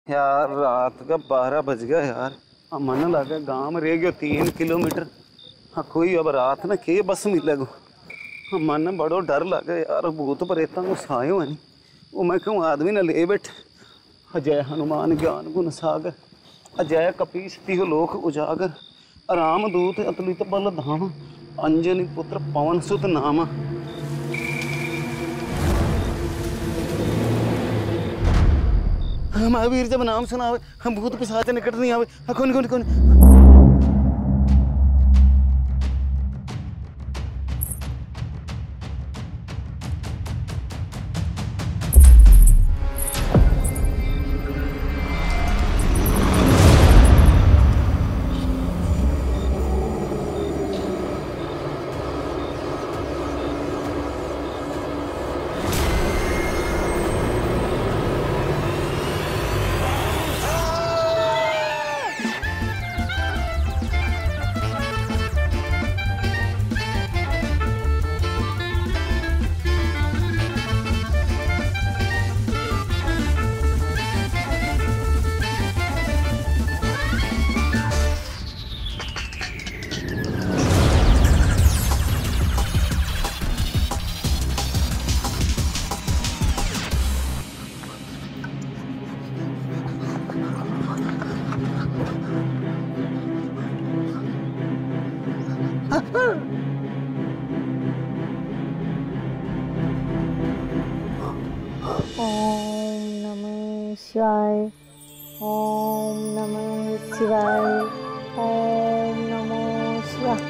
यार रात का 12 बज गया यार। मन लगा गांव में रह गयो 3 किलोमीटर। हाँ कोई अब रात ना के बस मिलेगो। मन बड़ो डर लगे यार, भूत प्रेता को सायो है नहीं वो। मैं कहूँ आदमी ने ले बैठे। अजय हनुमान ज्ञान गुण सागर, अजय कपीस तिह लोक उजागर, राम दूत अतुलित बल धाम, अंजनी पुत्र पवन सुत नामा। महावीर जब नाम सुनावे हम भूत पिशाच निकट नहीं आवे। कौन कौन कौन शिवाय। ओम नमः शिवाय। ओम नमः शिवाय।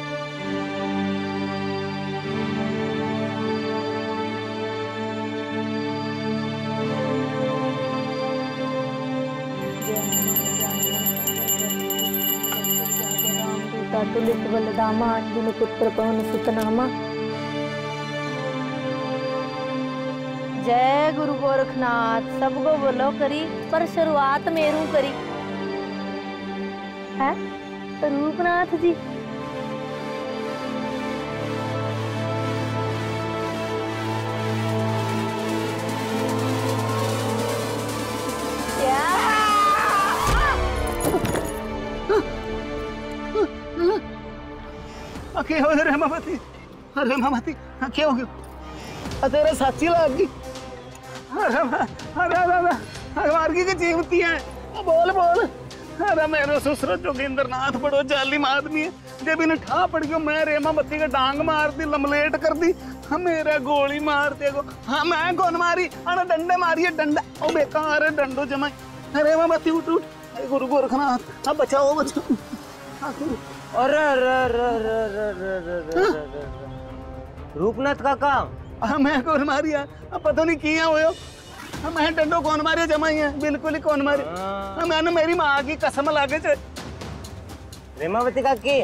तुलित बलदामा अंजनी पुत्र पवन सुत नामा। जय गुरु गोरखनाथ। सबको बोलो करी पर शुरुआत मेरू करी है रूपनाथ जी। क्या हो गया रेमावती? रेमावती क्या हो गया? तेरे साची लग गई। अरे मार्गी की कीमती है। बोल बोल। अरे मेरे ससुर जोगिंदर नाथ बड़ो जालिम आदमी है। जब इन्हें ठा पड़ गयो मैं रेमावती का डांग मार दी, लमलेट कर दी। मेरा गोली मार दे गो। हाँ मैं कौन मारी? अरे डंडे मारिए डंडा। ओ बेकार है डंडो जमाई। रेमावती उठ उठ। गुरु गोरखनाथ अब बचाओ बचाओ। अरे रूपनाथ काका मैं कौन मारिया? पता नहीं किया हो। मैं डंडो कौन मारिया जमाई है? बिल्कुल ही कौन मारे। मैंने मेरी माँ की कसम लागे चे। रेमावती काकी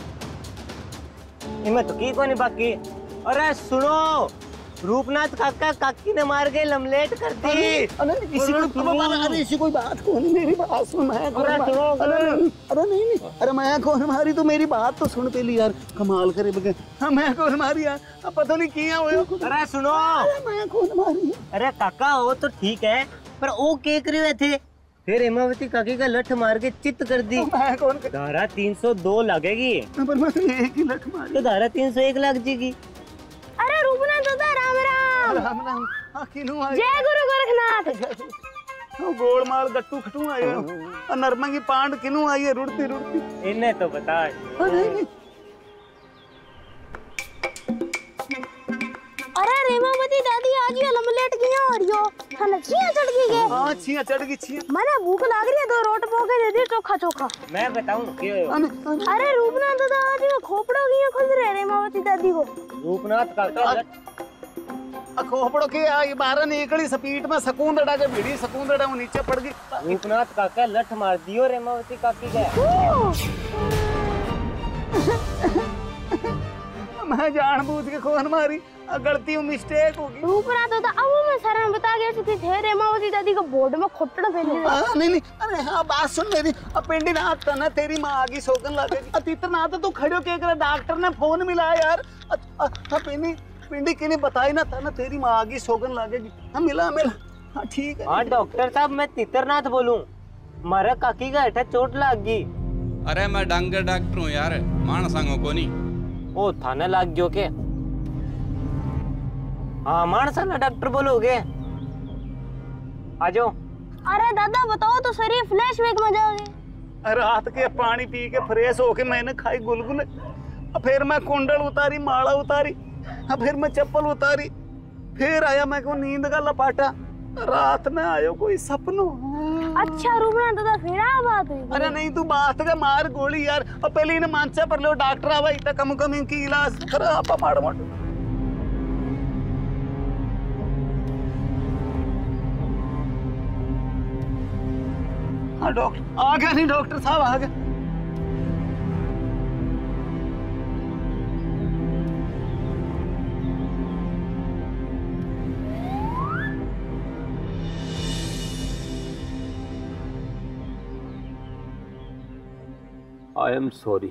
इमे तो की कोनी बाकी। अरे सुनो रूपनाथ काका काकी ने मार के लमलेट कर दी। अरे इसी कोई बात कौन? मेरी बात सुन। मैं अरे नहीं अरे मैं कौन मारी? तो मेरी बात तो सुन पहली यार। कमाल करे बगे। हाँ मैं कौन मारी यार? पता नहीं किया हो। अरे सुनो मैं कौन मारी? अरे काका हो तो ठीक है पर वो क्या कर रहे थे? फिर हेमावती काकी का लठ मार के चित्त कर दी। मैं कौन? धारा 302 लगेगी। पर मैं एक ही लठ मारी तो धारा 301 लग जाएगी। अरे रूपनाथ दादा राम राम। राम राम। हाँ किनू आए? जय गुरु गोरखनाथ। गोल माल गट्टू खटू आए हो। नरमा की पांड किनू आई है रुड़ती रुड़ती? इन्हें तो बता। अरे रेमावती दादी आज ये लमलेट किया और यो खाना छिया चढ़ गई के। हां छिया चढ़ गई छिया। मने भूख लाग रही है तो रोट पोके दे दे चोखा चोखा। मैं बताऊं क्यों? अरे रूपनाथ दादा आज वो खोपड़ो किया खुद रहे रेमावती दादी को। रूपनाथ काका खोपड़ो के आई बाहर निकली स्पीड में सकूंदड़ा के भिड़ी सकूंदड़ा वो नीचे पड़ गई। रूपनाथ काका लठ मार दियो रेमावती काकी का। मैं जानबूझ के कौन मारी? गलती मिस्टेक होगी। रूपनाथ दादा अब मैं सारा बता गया कि थे रेमावती दादी को बोर्ड में खोपड़ा फेंक दिया। नहीं अरे हाँ बात सुन मेरी। पिंडी नाथ ना तेरी माँ आगी सोगन लगेगी। अतीतर ना तो तू खड़ो के डॉक्टर ने फोन मिला यार। पिंडी पिंडी किने बताई ना था ना तेरी माँ आगी सोगन लगेगी। हाँ मिला मिला हाँ ठीक है। हाँ डॉक्टर साहब मैं तितरनाथ बोलूं, मारा काकी का हेठा चोट लाग गई। अरे मैं डांगर डॉक्टर हूँ यार, मान सांगो को नहीं। ओ थाने लाग गयो के? हाँ मानसाला डॉक्टर बोलोगे, आ जाओ। अरे दादा बताओ तो सही, फ्लैशबैक में जाओगे। रात के पानी पी के फ्रेश होके मैंने खाई गुलगुले, फिर मैं कुंडल उतारी, माला उतारी, फिर मैं चप्पल उतारी, फिर आया मैं को नींद का लपाटा। रात में आयो कोई सपनो। अच्छा रूपना दादा फिर आ बात हुई। अरे नहीं तू बात का मार गोली यार, और पहले इन्हें मानसा पर लो डॉक्टर आवा इतना कम कम इनकी इलाज करा आपा मार मार। हाँ डॉक्टर आ गया, नहीं डॉक्टर साहब आ गए। I am sorry.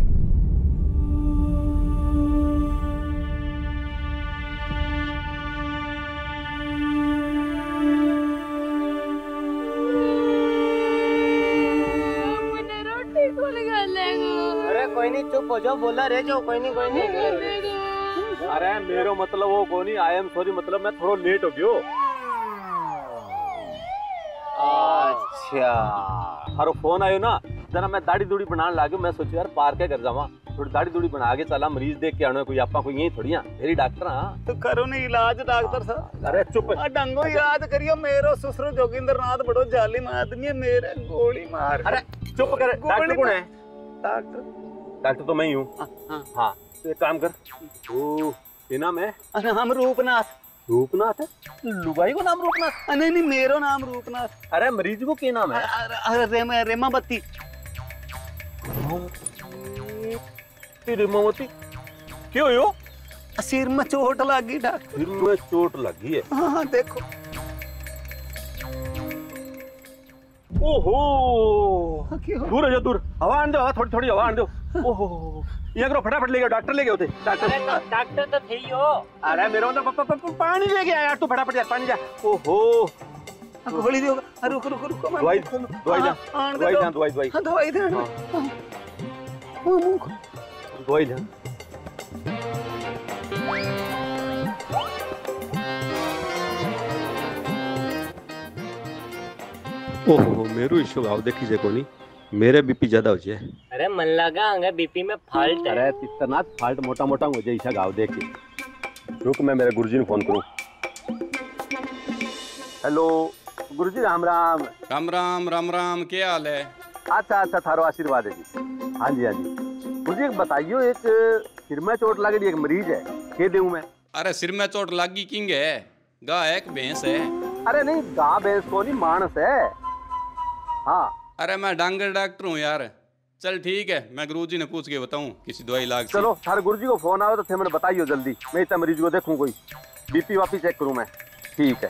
मुझे रोटी को लगा लेगा। अरे कोई नहीं, चुप हो जाओ, बोला रह जाओ, कोई नहीं कोई नहीं। अरे मेरो मतलब वो को नहीं, आई एम सॉरी मतलब मैं थोड़ा लेट हो गयो। अच्छा थारो फोन आयो ना, जना मैं दाढ़ी दूड़ी बनाने लागो, मैं सोचो यार पार्क के घर जावा, थोड़ी दाढ़ी दूड़ी बना के चला, मरीज देख के आना, कोई आपा कोई यही थोड़ी मेरी डॉक्टर। हाँ तो करो नहीं इलाज डॉक्टर साहब। अरे चुप। डंगो इलाज करियो, मेरो ससुर जोगिंदर नाथ बड़ो जालिम आदमी है, मेरे गोली मार। अरे चुप कर, डॉक्टर कौन है? डॉक्टर तो मैं ही हूँ। हाँ तो एक काम कर, ओ ये नाम है? अरे हम रूपनाथ। रूपनाथ है? लुगाई को नाम रूपनाथ? नहीं नहीं मेरो नाम रूपनाथ। अरे मरीज को क्या नाम है? अरे रेमावती। रेमावती क्यों हो? सिर में चोट लगी डॉक्टर। सिर में चोट लगी है? हाँ देखो। ओहो दूर हो जाओ, दूर हवा आने दो, थोड़ी थोड़ी हवा आने दो। ओहो ये करो, फटाफट ले गए डॉक्टर, ले गए होते डॉक्टर तो थे ही हो। अरे मेरे मतलब पानी ले गया यार, तू फटाफट यार पानी जा। ओहो गोली दो, रुको रुको रुको, दवाई दवाई दवाई दे। दवाई ले। ओहो मेरो इशू गाव देखी जे कोनी, मेरे बीपी ज्यादा हो जाए। अरे मन लगा अंगे बीपी में फाल्ट है। अरे तितरनाथ फाल्ट मोटा मोटा हो जाए, ईशा गाव देख के। रुक मैं मेरे गुरुजी ने फोन करूं। हेलो गुरुजी, राम राम। राम राम राम राम, क्या हाल है? अच्छा अच्छा थारो आशीर्वाद है जी। हाँ जी हाँ जी। गुरुजी बताइयो, एक सिर में चोट लगी, एक मरीज है, के दूं मैं? अरे सिर में चोट लगी किंग है, गाय है कि भैंस है? अरे नहीं गा भैंस को नहीं, मानस है। हाँ अरे मैं डांगर डॉक्टर हूँ यार। चल ठीक है, मैं गुरुजी ने पूछ के बताऊँ किसी दवाई लाग। चलो थारे गुरुजी को फोन आओ तो थे मैंने बताइयो जल्दी, मैं इतना मरीज को देखूं, कोई बीपी वापी चेक करूं मैं। ठीक है।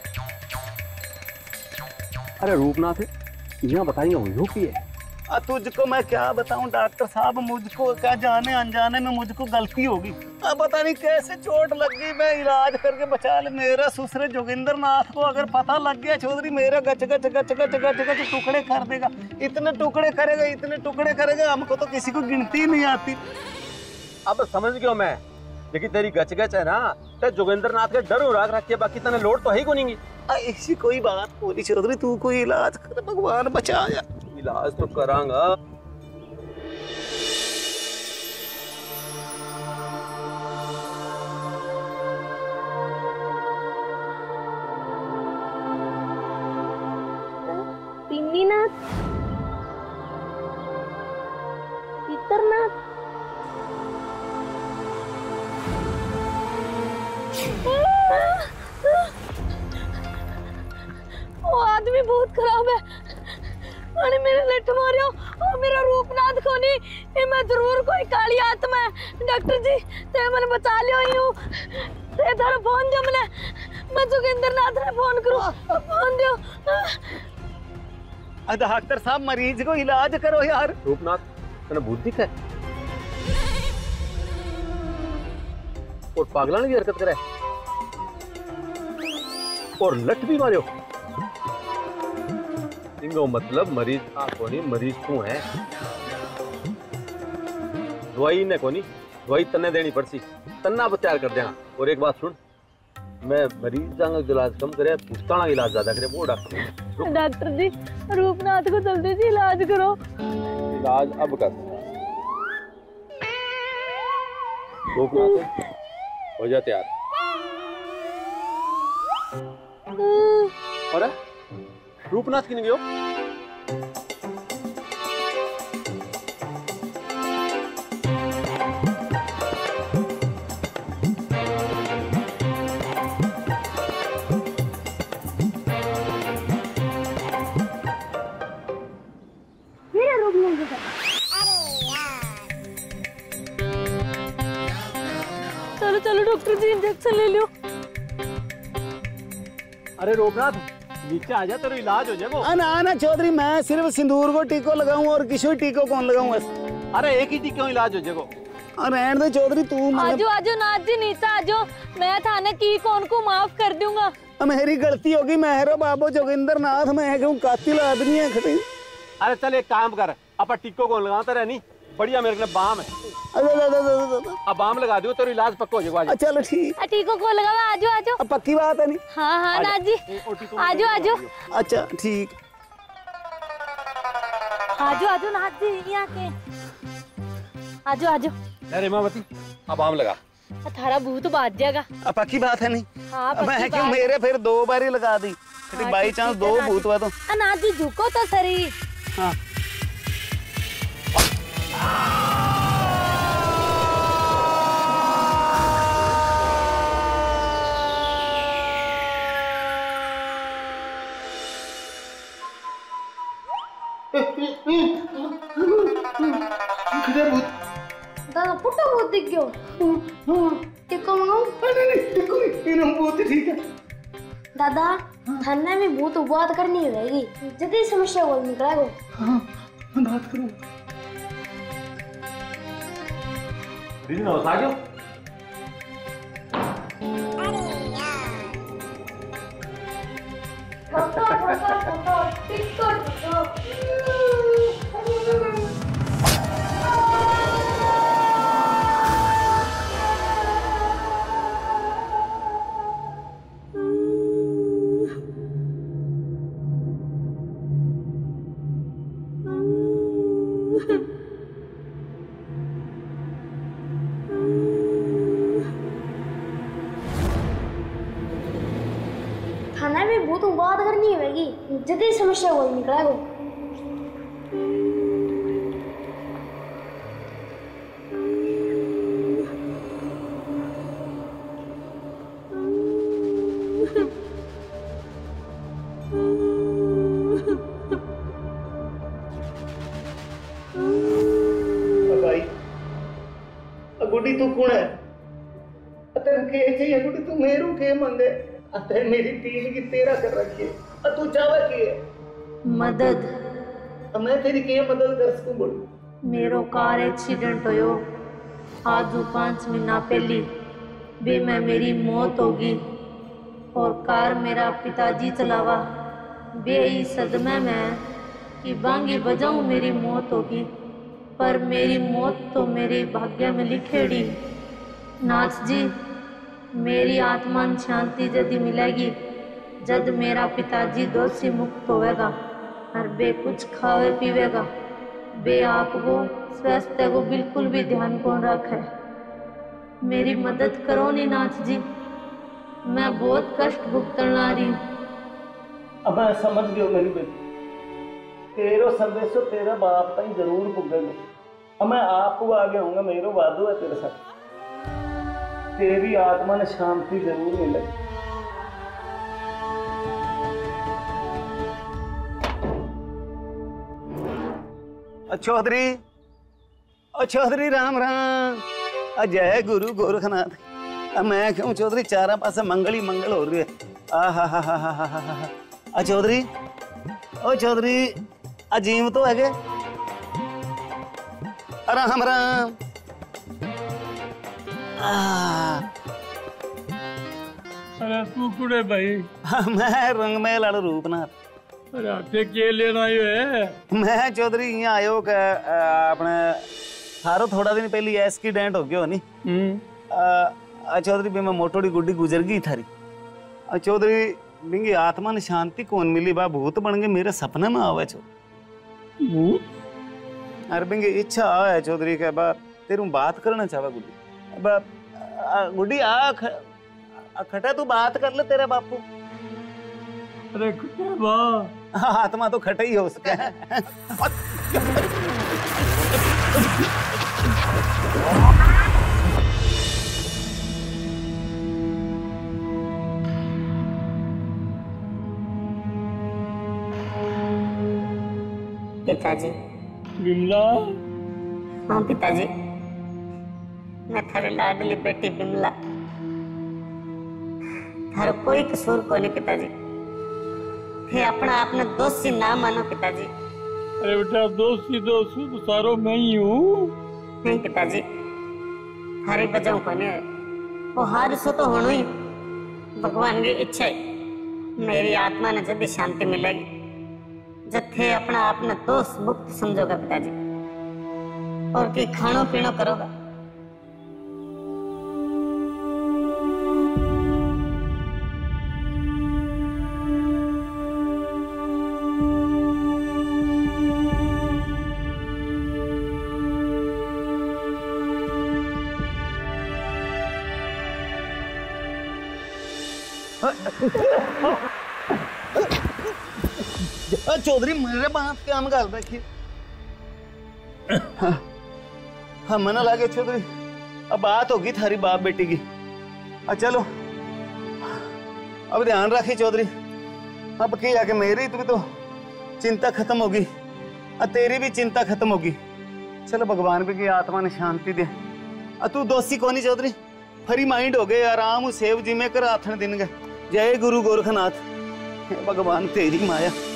अरे रूपनाथ यहाँ बताइए यूपी है। तुझको मैं क्या बताऊं डॉक्टर साहब, मुझको क्या जाने अनजाने में मुझको गलती होगी। अब पता नहीं कैसे चोट लग गई, मैं इलाज करके बचा ले। मेरा ससुर जोगिंदर नाथ को अगर पता लग गया चौधरी, मेरा गच गच गच गच गच गच टुकड़े कर देगा। इतने टुकड़े करेगा, इतने टुकड़े करेगा, हमको तो किसी को गिनती नहीं आती। अब समझ गया मैं, लेकिन तेरी गच गच है ना, तो जोगिंदर नाथ के डर हो रखी है, बाकी तने लोड तो है ही को नहीं। ऐसी कोई बात बोली चौधरी, तू कोई इलाज कर, भगवान बचाया। इलाज तो करांगा। पिन्नीनाथ, तितरनाथ, वो आदमी बहुत खराब है। अरे मेरे लठ मारियो, और मेरा रूपनाथ को नहीं, ये मैं जरूर कोई काली आत्मा है। डॉक्टर जी ते मैंने बचा लियो ही हूँ। ते थारा फोन दो मैंने, मैं जोगिंदर नाथ ने फोन करूँ, फोन दो। डॉक्टर साहब मरीज को इलाज करो यार। रूपनाथ तने बुद्धि है और पागलाने की हरकत करे और लठ भी मारियो। इंगो मतलब मरीज कोनी, मरीज तू है। दवाई ने कोनी, दवाई तन्ने देनी पड़सी, तन्ना तैयार कर देना। और एक बात सुन, मैं मरीज का इलाज कम करे, पुश्ताना इलाज ज्यादा करे, वो डॉक्टर। डॉक्टर जी रूपनाथ को जल्दी से इलाज करो। इलाज अब कर। रूपनाथ हो जा तैयार। अरे रूपनाथ की नहीं गयो? चलो चलो डॉक्टर जी इंजेक्शन ले लो। अरे रूपनाथ नीचे आ जा, तेरा इलाज हो जाएगा। ना ना चौधरी, मैं सिर्फ सिंदूर को टीको लगाऊं और किसी टीको कौन लगाऊं? अरे एक ही टीके इलाज हो जाएगा। रहने दे चौधरी, तू आजो आजो नाथ जी नीचे आजो, मैं थाने की कौन को माफ कर दूंगा। मेरी गलती होगी, मेहरो बाबू जोगिंदर नाथ, मैं क्यों कातिल आदमी है खड़ी। अरे चल एक काम कर, अपन टीको कौन लगाता रहनी, बढ़िया मेरे को बाम है, अब बाम लगा दियो, तेरा इलाज पक्का हो जाएगा। चलो ठीक, टीको को लगावा। आजो आजो, अब पक्की बात है नहीं? हाँ हाँ नाथ जी, आजो आजो। अच्छा ठीक, आजो आजो नाथ जी, यहाँ के आजो आजो। अरे हेमावती अब बाम लगा, थारा भूत बाज जाएगा। अब पक्की बात है नहीं? हाँ मैं क्यों, मेरे फिर 2 बार ही लगा दी, बाई चांस 2 भूत हुआ तो। नाथ जी झुको तो सरी। हाँ दादा पुट्टा बहुत दिख गयो। टिक्को मंगाऊं? नहीं टिक्को नहीं, भूत ठीक है। दादा थाने में भूत बात करनी रहेगी, जल्दी समस्या को निकलेगो। हाँ बात करूँ। दीदी नौ आ जाओ। थाना में भूत बात करनी होगी, जल्दी समस्या को निकलेगो। गुड्डी तू कौन है? तेरे के चाहिए गुड्डी, तू मेरू के मंगे? अते मेरी तीन की तेरा कर रखी है, तू चावा की है? मदद। मैं तेरी के मदद कर सकूं बोल? मेरो कार एक्सीडेंट होयो आज 5 महीना पहले, बे में मेरी मौत होगी और कार मेरा पिताजी चलावा। बे इस सदमे में कि बांगी बजाऊं मेरी मौत होगी, पर मेरी मौत तो मेरे भाग्य में लिखेड़ी। नाथ जी मेरी आत्मा शांति यदि मिलेगी जब मेरा पिताजी दोषी मुक्त होवेगा और बे कुछ खावे पीवेगा। बे आपको स्वास्थ्य को बिल्कुल भी ध्यान कौन रखे। मेरी मदद करो नी नाथ जी, मैं बहुत कष्ट भुगतन ला रही हूँ। अब मैं समझ गयो मेरी बेटी, तेरो संदेशो तेरा बाप ताई जरूर पुगेगा। अब मैं आपको आगे आऊंगा, मेरो वादो है तेरे साथ, तेरी आत्मा ने शांति जरूर मिलेगी। चौधरी राम राम, जय गुरु गोरखनाथ। मैं क्यों चौधरी, चारा पास मंगल ही मंगल हो रही है। चौधरी ओ चौधरी अजीम तो है राम राम। अरे तू कुड़े भाई? मैं रंगमहल वाला रूपनाथ। अरे आटे के लेना आयो है? मैं चौधरी यहाँ आयो के अपने थारो थोड़ा दिन पहले एक्सीडेंट हो गयो नी। चौधरी मैं मोटोड़ी गुड्डी गुजर गई थारी। चौधरी बिंगी आत्मा ने शांति कौन मिली बा भूत बन गए मेरे सपने में आवे छो। अरे बिंगी इच्छा है चौधरी के बा तेरू बात करना चाहवा गुड्डी। बा गुड्डी खटा तू बात कर ले तेरे बापू। अरे खटे बा आत्मा तो खटा ही है उसका। पिताजी। बिमला। हाँ पिताजी, मैं थारी लाडली बेटी बिमला। थारो कोई कसूर को नहीं पिताजी। थे अपना आपने दोषी ना मानो पिताजी। अरे बेटा दोषी तो सारो मैं ही हूँ। नहीं पिताजी, थारी बजाऊ को नहीं, वो हादसो तो होना ही। भगवान की इच्छा है मेरी आत्मा ने जब भी शांति मिलेगी जथे अपना आपने दोष मुक्त समझोगा पिताजी, और की खानो पीनो करोगा। चौधरी मेरे बात काम कर देखिए। हाँ मना लागे चौधरी, अब बात होगी थारी बाप बेटी की। चलो अब ध्यान रखी चौधरी। अब क्या आके मेरी तो चिंता खत्म होगी, तेरी भी चिंता खत्म होगी। चलो भगवान भी की आत्मा ने शांति दे। तू दोषी कौन चौधरी, फ्री माइंड हो गए, आराम सेव जिमे कर आथन दिन गए। जय गुरु गोरखनाथ। भगवान तेरी माया।